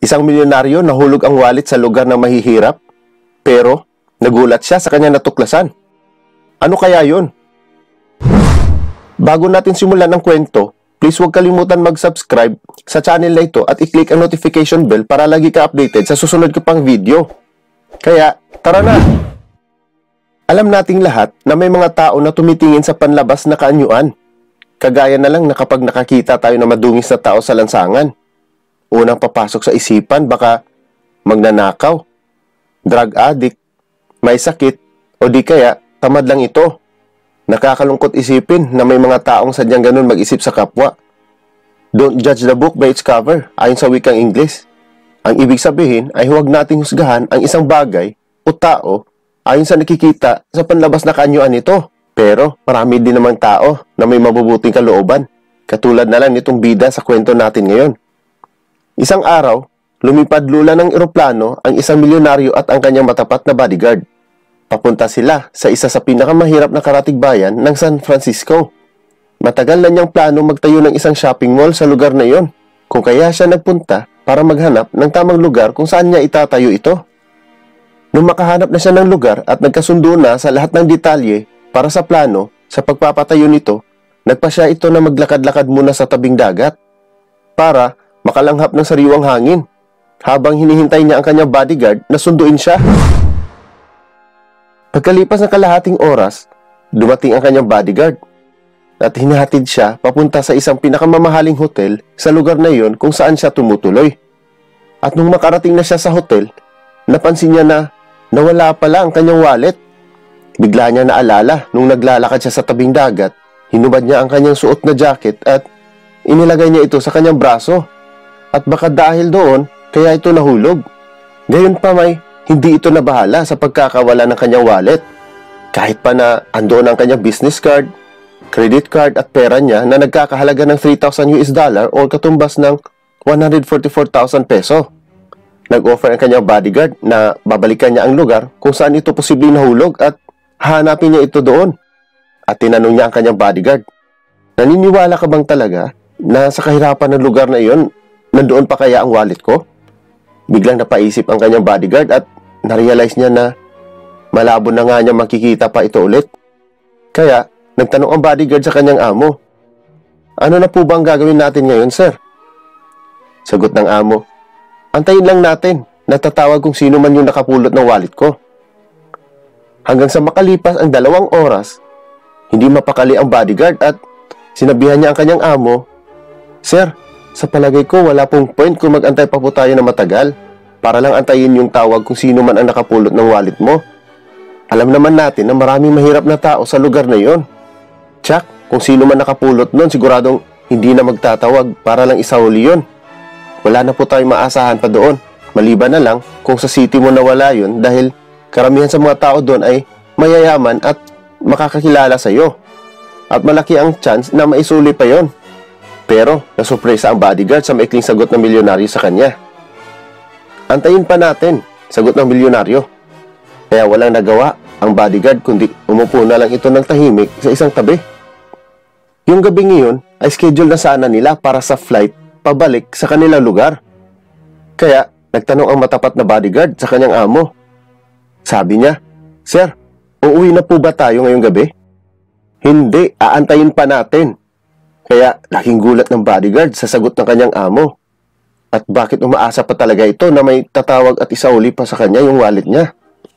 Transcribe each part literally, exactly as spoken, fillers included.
Isang milyonaryo nahulog ang wallet sa lugar na mahihirap, pero nagulat siya sa kanyang natuklasan. Ano kaya yun? Bago natin simulan ang kwento, please huwag kalimutan mag-subscribe sa channel na ito at i-click ang notification bell para lagi ka updated sa susunod ko pang video. Kaya, tara na! Alam nating lahat na may mga tao na tumitingin sa panlabas na kaanyuan. Kagaya na lang na kapag nakakita tayo na madungis na tao sa lansangan. Unang papasok sa isipan, baka magnanakaw, drug addict, may sakit, o di kaya tamad lang ito. Nakakalungkot isipin na may mga taong sadyang ganun mag-isip sa kapwa. Don't judge the book by its cover, ayon sa wikang Ingles. Ang ibig sabihin ay huwag nating husgahan ang isang bagay o tao ayon sa nakikita sa panlabas na kaanyuan nito. Pero marami din namang tao na may mabubuting kalooban, katulad na lang nitong bida sa kwento natin ngayon. Isang araw, lumipad lula ng eroplano ang isang milyonaryo at ang kanyang matapat na bodyguard. Papunta sila sa isa sa pinakamahirap na karatig bayan ng San Francisco. Matagal na niyang plano magtayo ng isang shopping mall sa lugar na iyon, kung kaya siya nagpunta para maghanap ng tamang lugar kung saan niya itatayo ito. Nung makahanap na siya ng lugar at nagkasundo na sa lahat ng detalye para sa plano sa pagpapatayo nito, nagpa siya ito na maglakad-lakad muna sa tabing dagat para makalanghap ng sariwang hangin habang hinihintay niya ang kanyang bodyguard na sunduin siya. Pagkalipas ng kalahating oras, dumating ang kanyang bodyguard at hinahatid siya papunta sa isang pinakamamahaling hotel sa lugar na iyon kung saan siya tumutuloy. At nung makarating na siya sa hotel, napansin niya na nawala pala ang kanyang wallet. Bigla niya naalala nung naglalakad siya sa tabing dagat, hinubad niya ang kanyang suot na jacket at inilagay niya ito sa kanyang braso. At baka dahil doon, kaya ito nahulog. Gayon pa may hindi ito nabahala sa pagkakawala ng kanyang wallet. Kahit pa na andoon ang kanyang business card, credit card at pera niya na nagkakahalaga ng three thousand US dollar o katumbas ng one hundred forty-four thousand peso. Nag-offer ang kanyang bodyguard na babalikan niya ang lugar kung saan ito posibleng nahulog at hanapin niya ito doon. At tinanong niya ang kanyang bodyguard, naniniwala ka bang talaga na sa kahirapan ng lugar na iyon, nandoon pa kaya ang wallet ko? Biglang napaisip ang kanyang bodyguard at narealize niya na malabo na nga niya makikita pa ito ulit. Kaya, nagtanong ang bodyguard sa kanyang amo, ano na po ba ang gagawin natin ngayon, sir? Sagot ng amo, antayin lang natin, natatawag kung sino man yung nakapulot ng wallet ko. Hanggang sa makalipas ang dalawang oras, hindi mapakali ang bodyguard at sinabihan niya ang kanyang amo, sir, sa palagay ko wala pong point kung mag-antay pa po tayo na matagal para lang antayin yung tawag kung sino man ang nakapulot ng wallet mo. Alam naman natin na maraming mahirap na tao sa lugar na yon. Tsak, kung sino man nakapulot nun, siguradong hindi na magtatawag para lang isauli yun. Wala na po tayong maasahan pa doon. Maliban na lang kung sa city mo nawala yun dahil karamihan sa mga tao doon ay mayayaman at makakakilala sa iyo. At malaki ang chance na maisuli pa yon. Pero nasurpresa ang bodyguard sa maikling sagot ng milyonaryo sa kanya. Antayin pa natin, sagot ng milyonaryo. Kaya walang nagawa ang bodyguard kundi umupo na lang ito ng tahimik sa isang tabi. Yung gabing iyon ay schedule na sana nila para sa flight pabalik sa kanilang lugar. Kaya nagtanong ang matapat na bodyguard sa kanyang amo. Sabi niya, sir, uuwi na po ba tayo ngayong gabi? Hindi, aantayin pa natin. Kaya laking gulat ng bodyguard sa sagot ng kanyang amo. At bakit umaasa pa talaga ito na may tatawag at isauli pa sa kanya yung wallet niya?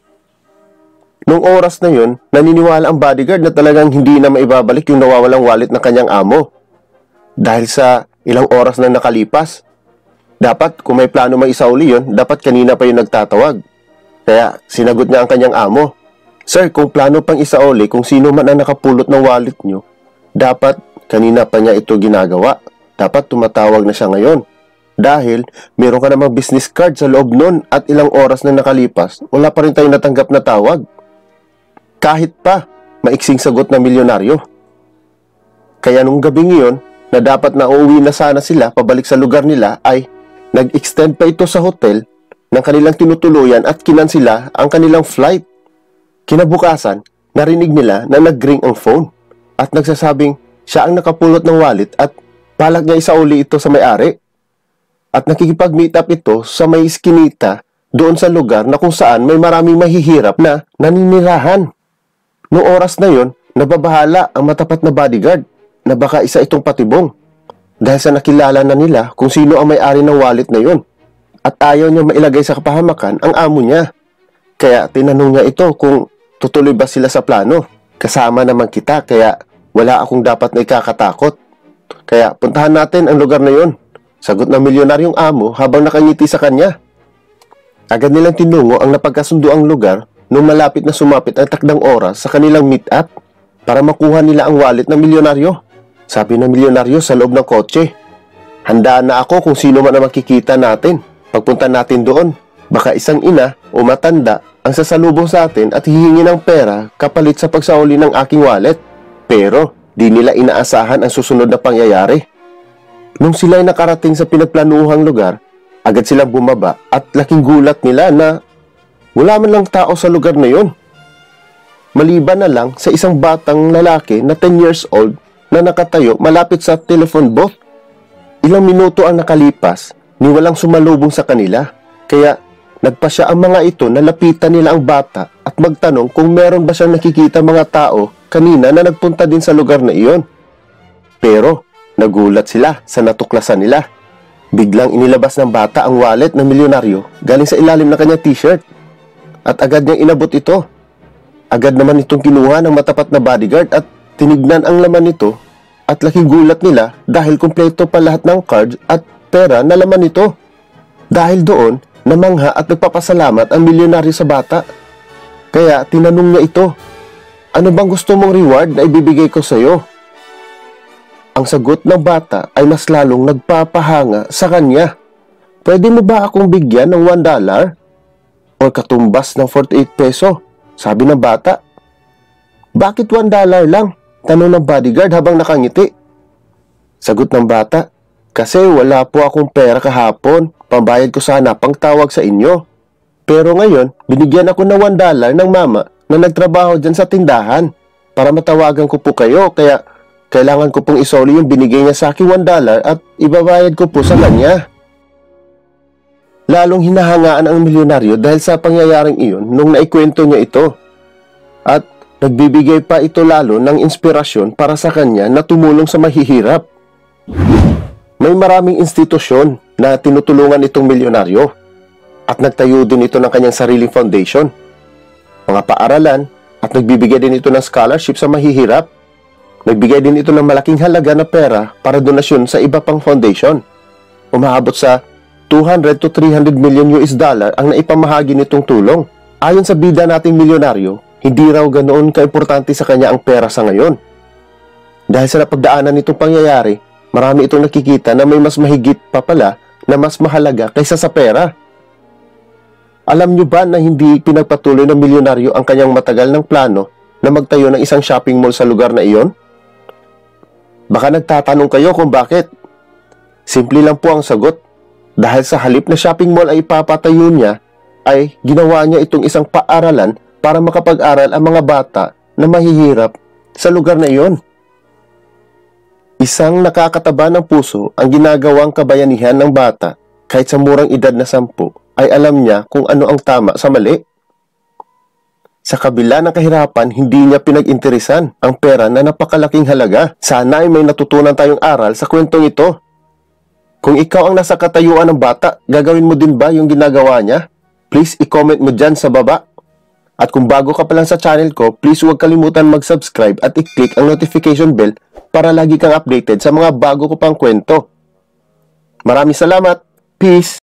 Nung oras na yun, naniniwala ang bodyguard na talagang hindi na maibabalik yung nawawalang wallet ng kanyang amo. Dahil sa ilang oras na nakalipas, dapat kung may plano may isauli yun, dapat kanina pa yung nagtatawag. Kaya sinagot niya ang kanyang amo, sir, kung plano pang isauli kung sino man ang nakapulot ng wallet nyo, dapat kanina pa niya ito ginagawa. Dapat tumatawag na siya ngayon. Dahil meron ka namang business card sa loob nun at ilang oras na nakalipas, wala pa rin tayong natanggap na tawag. Kahit pa, maiksing sagot ng milyonaryo. Kaya nung gabing iyon, na dapat na uuwi na sana sila pabalik sa lugar nila, ay nag-extend pa ito sa hotel ng kanilang tinutuluyan at kinansila ang kanilang flight. Kinabukasan, narinig nila na nag-ring ang phone at nagsasabing siya ang nakapulot ng wallet at balak niya isauli ito sa may-ari. At nakikipag-meet up ito sa may iskinita doon sa lugar na kung saan may maraming mahihirap na naninirahan. Noong oras na yon, nababahala ang matapat na bodyguard na baka isa itong patibong dahil sa nakilala na nila kung sino ang may-ari ng wallet na yon at ayaw niya mailagay sa kapahamakan ang amo niya. Kaya tinanong niya ito kung tutuloy ba sila sa plano. Kasama naman kita kaya wala akong dapat na ikakatakot. Kaya puntahan natin ang lugar na yon. Sagot ng milyonaryong amo habang nakangiti sa kanya. Agad nilang tinungo ang napagkasunduang lugar nung malapit na sumapit ang takdang oras sa kanilang meet-up para makuha nila ang wallet ng milyonaryo. Sabi ng milyonaryo sa loob ng kotse, "Handaan na ako kung sino man ang makikita natin. Pagpunta natin doon, baka isang ina o matanda ang sasalubong sa atin at hihingi ng pera kapalit sa pagsauli ng aking wallet." Pero di nila inaasahan ang susunod na pangyayari. Nung sila'y nakarating sa pinagplanuhang lugar, agad silang bumaba at laking gulat nila na wala man lang tao sa lugar na yon. Maliban na lang sa isang batang lalaki na ten years old na nakatayo malapit sa telephone booth. Ilang minuto ang nakalipas, ni walang sumalubong sa kanila. Kaya nagpasya ang mga ito na lapitan nila ang bata at magtanong kung meron ba siyang nakikita mga tao kanina na nagpunta din sa lugar na iyon. Pero nagulat sila sa natuklasan nila. Biglang inilabas ng bata ang wallet ng milyonaryo galing sa ilalim ng kanyang t-shirt at agad niyang inabot ito. Agad naman itong kinuha ng matapat na bodyguard at tinignan ang laman nito at laking gulat nila dahil kumpleto pa lahat ng cards at pera na laman nito. Dahil doon, namangha at nagpapasalamat ang milyonaryo sa bata. Kaya tinanong niya ito, "Ano bang gusto mong reward na ibibigay ko sa iyo?" Ang sagot ng bata ay mas lalong nagpapahanga sa kanya. "Pwede mo ba akong bigyan ng one dollar? O katumbas ng forty-eight peso?" Sabi ng bata. "Bakit one dollar lang?" Tanong ng bodyguard habang nakangiti. Sagot ng bata, "Kasi wala po akong pera kahapon. Pambayad ko sana pang tawag sa inyo. Pero ngayon, binigyan ako ng one dollar ng mama na nagtrabaho dyan sa tindahan para matawagan ko po kayo. Kaya kailangan ko pong isoli yung binigay niya sa akin one dollar at ibabayad ko po sa kanya." Lalong hinahangaan ang milyonaryo dahil sa pangyayaring iyon nung naikwento niya ito. At nagbibigay pa ito lalo ng inspirasyon para sa kanya na tumulong sa mahihirap. May maraming institusyon na tinutulungan itong milyonaryo at nagtayo din ito ng kanyang sariling foundation, mga paaralan, at nagbibigay din ito ng scholarship sa mahihirap. Nagbigay din ito ng malaking halaga na pera para donasyon sa iba pang foundation. Umaabot sa two hundred to three hundred million U S dollar ang naipamahagi nitong tulong. Ayon sa bida nating milyonaryo, hindi raw ganoon kaimportante sa kanya ang pera sa ngayon. Dahil sa napagdaanan nitong pangyayari, marami itong nakikita na may mas mahigit pa pala na mas mahalaga kaysa sa pera. Alam nyo ba na hindi pinagpatuloy ng milyonaryo ang kanyang matagal ng plano na magtayo ng isang shopping mall sa lugar na iyon? Baka nagtatanong kayo kung bakit. Simple lang po ang sagot. Dahil sa halip na shopping mall ay ipapatayo niya, ay ginawa niya itong isang paaralan para makapag-aral ang mga bata na mahihirap sa lugar na iyon. Isang nakakataba ng puso ang ginagawang kabayanihan ng bata kahit sa murang edad na sampu ay alam niya kung ano ang tama sa mali. Sa kabila ng kahirapan, hindi niya pinag-interesan ang pera na napakalaking halaga. Sana ay may natutunan tayong aral sa kwentong ito. Kung ikaw ang nasa katayuan ng bata, gagawin mo din ba yung ginagawa niya? Please i-comment mo dyan sa baba. At kung bago ka pa lang sa channel ko, please huwag kalimutan mag-subscribe at i-click ang notification bell para lagi kang updated sa mga bago ko pang kwento. Maraming salamat. Peace!